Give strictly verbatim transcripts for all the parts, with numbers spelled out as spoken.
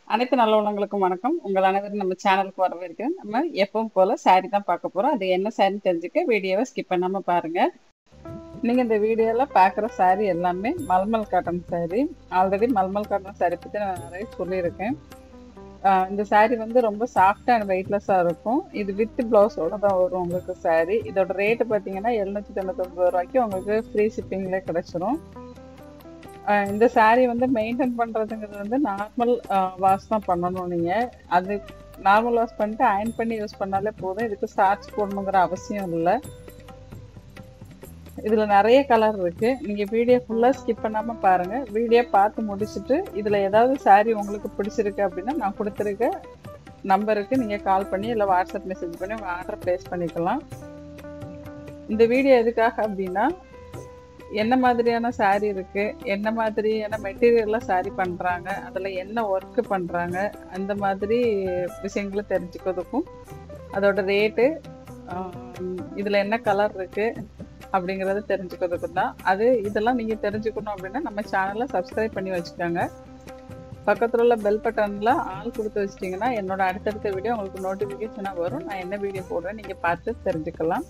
அனைத்து நல்ல உள்ளவங்களுக்கும் வணக்கம். உங்கள் அனைவரும் நம்ம சேனலுக்கு வரவேற்கிறேன். நம்ம எப்பவும் போல சாரி தான் பார்க்க போறோம். அது என்ன சாரின்னு தெரிஞ்சுக்க வீடியோவை ஸ்கிப் பண்ணாம பாருங்க. நீங்க இந்த வீடியோல பார்க்குற சாரி எல்லாமே mulmul cotton sari. Already mulmul cotton sari பத்தி நான் நிறைய சொல்லியிருக்கேன். ஆஹ் இந்த சாரி வந்து ரொம்ப சாஃப்டா அண்ட் வெயிட்லெஸ்ஸா இருக்கும். இது வித் பிளவுஸோட தான் வரும் உங்களுக்கு சாரி. இதோட ரேட்டு பார்த்தீங்கன்னா எழுநூத்தி தொண்ணூத்தி ஒன்பது ரூபாய்க்கு உங்களுக்கு ஃப்ரீ ஷிப்பிங்ல கிடைச்சிரும். இந்த சாரீ வந்து மெயின்டைன் பண்ணுறதுங்கிறது வந்து நார்மல் வாஷ் தான் பண்ணணும். நீங்கள் அது நார்மல் வாஷ் பண்ணிட்டு அயன் பண்ணி யூஸ் பண்ணாலே போதும். இதுக்கு ஸ்டார்ச் போடணுங்கிற அவசியம் இல்லை. இதில் நிறைய கலர் இருக்குது. நீங்கள் வீடியோ ஃபுல்லாக ஸ்கிப் பண்ணாமல் பாருங்கள். வீடியோ பார்த்து முடிச்சுட்டு இதில் ஏதாவது சாரீ உங்களுக்கு பிடிச்சிருக்கு அப்படின்னா நான் கொடுத்துருக்க நம்பருக்கு நீங்கள் கால் பண்ணி இல்லை வாட்ஸ்அப் மெசேஜ் பண்ணி உங்கள் ஆர்டர் ப்ளேஸ் பண்ணிக்கலாம். இந்த வீடியோ எதுக்காக அப்படின்னா, என்ன மாதிரியான சாரீ இருக்கு, என்ன மாதிரியான மெட்டீரியல்ல சாரீ பண்றாங்க, அதுல என்ன ஒர்க் பண்றாங்க, அந்த மாதிரி விஷயங்களை தெரிஞ்சுக்கிறதுக்கும், அதோட ரேட்டு, இதுல என்ன கலர் இருக்கு அப்படிங்கறத தெரிஞ்சுக்கிறதுக்கும் தான். அது இதெல்லாம் நீங்க தெரிஞ்சுக்கணும் அப்படின்னா நம்ம சேனலை சப்ஸ்கிரைப் பண்ணி வச்சுக்கோங்க. பக்கத்துல உள்ள பெல் பட்டன்ல ஆல் கொடுத்து வச்சிட்டிங்கன்னா என்னோட அடுத்தடுத்த வீடியோ உங்களுக்கு நோட்டிபிகேஷனா வரும். நான் என்ன வீடியோ போடுறேன் நீங்க பார்த்து தெரிஞ்சுக்கலாம்.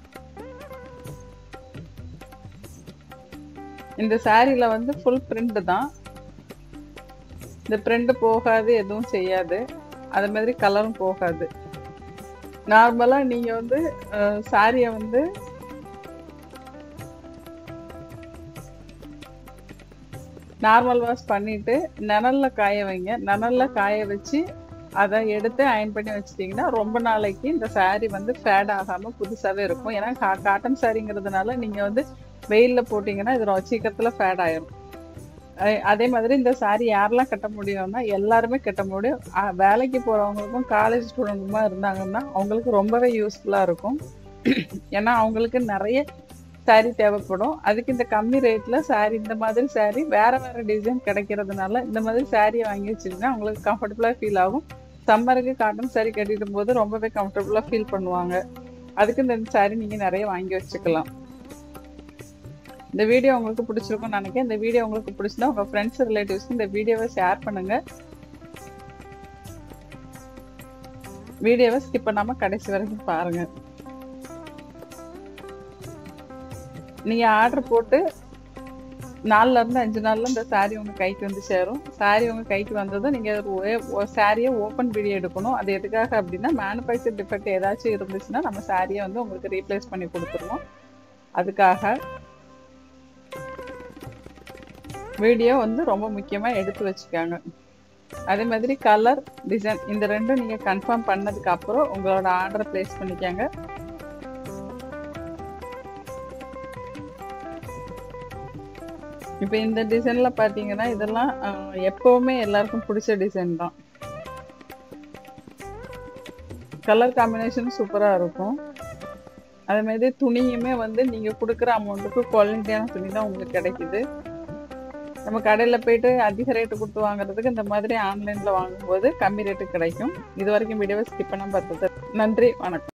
இந்த சாரியில வந்து ஃபுல் பிரிண்ட் தான். இந்த பிரிண்ட் போகாது, எதுவும் செய்யாது. அது மாதிரி கலரும் போகாது. நார்மலா நீங்க வந்து சாரியை வந்து நார்மல் வாஷ் பண்ணிட்டு நிழல்ல காய வைங்க. நிழல்ல காய வச்சு அதை எடுத்து அயன் பண்ணி வச்சிட்டிங்கன்னா ரொம்ப நாளைக்கு இந்த சாரீ வந்து ஃபேட் ஆகாமல் புதுசாகவே இருக்கும். ஏன்னா கா காட்டன் சாரிங்கிறதுனால நீங்கள் வந்து வெயிலில் போட்டிங்கன்னா இது சீக்கிரத்தில் ஃபேட் ஆயிரும். அதே மாதிரி இந்த சாரீ யாரெல்லாம் கட்ட முடியும்னா எல்லாருமே கட்ட முடியும். வேலைக்கு போகிறவங்களுக்கும் காலேஜ் ஸ்டூடெண்ட்டுமா இருந்தாங்கன்னா அவங்களுக்கு ரொம்பவே யூஸ்ஃபுல்லாக இருக்கும். ஏன்னா அவங்களுக்கு நிறைய சாரீ தேவைப்படும். அதுக்கு இந்த கம்மி ரேட்டில் சாரீ இந்த மாதிரி சாரீ வேறு வேறு டிசைன் கிடைக்கிறதுனால இந்த மாதிரி சாரியை வாங்கி வச்சுருந்தா அவங்களுக்கு கம்ஃபர்டபுளாக ஃபீல் ஆகும். சம்மருக்கு காட்டன் சாரீ கட்டிடும் போது ரொம்பவே கம்ஃபர்டபுளாக ஃபீல் பண்ணுவாங்க. அதுக்கு இந்த சாரீ நீங்கள் நிறைய வாங்கி வச்சுக்கலாம். இந்த வீடியோ உங்களுக்கு பிடிச்சிருக்கும்னு நினைக்கிறேன். இந்த வீடியோ உங்களுக்கு பிடிச்சிருந்தா உங்கள் ஃப்ரெண்ட்ஸ் ரிலேட்டிவ்ஸ்க்கு இந்த வீடியோவை ஷேர் பண்ணுங்கள். வீடியோவை ஸ்கிப் பண்ணாமல் கடைசி வரைக்கும் பாருங்கள். நீங்கள் ஆர்டர் போட்டு நாலுல இருந்து அஞ்சு நாள்ல இந்த சாரீ உங்கள் கைக்கு வந்து சேரும். சாரீ உங்கள் கைக்கு வந்ததும் நீங்கள் சாரியை ஓப்பன் வீடியோ எடுக்கணும். அது எதுக்காக அப்படின்னா மேனுஃபேக்சர் டிஃபெக்ட் ஏதாச்சும் இருந்துச்சுன்னா நம்ம சாரியை வந்து உங்களுக்கு ரீப்ளேஸ் பண்ணி கொடுத்துருவோம். அதுக்காக வீடியோ வந்து ரொம்ப முக்கியமாக எடுத்து வச்சுக்காங்க. அதே மாதிரி கலர், டிசைன் இந்த ரெண்டும் நீங்கள் கன்ஃபார்ம் பண்ணதுக்கு அப்புறம் உங்களோட ஆர்டரை ப்ளேஸ் பண்ணிக்கோங்க. இப்போ இந்த டிசைனில் பார்த்தீங்கன்னா இதெல்லாம் எப்போவுமே எல்லாருக்கும் பிடிச்ச டிசைன் தான். கலர் காம்பினேஷன் சூப்பராக இருக்கும். அதே மாதிரி துணியுமே வந்து நீங்கள் கொடுக்குற அமௌண்ட்டுக்கு குவாலிட்டியான துணி தான் உங்களுக்கு கிடைக்குது. நம்ம கடையில் போயிட்டு அதிக ரேட்டு கொடுத்து வாங்குறதுக்கு இந்த மாதிரி ஆன்லைனில் வாங்கும்போது கம்மி ரேட்டு கிடைக்கும். இது வரைக்கும் வீடியோவை ஸ்கிப் பண்ணாமல் பார்த்தது நன்றி, வணக்கம்.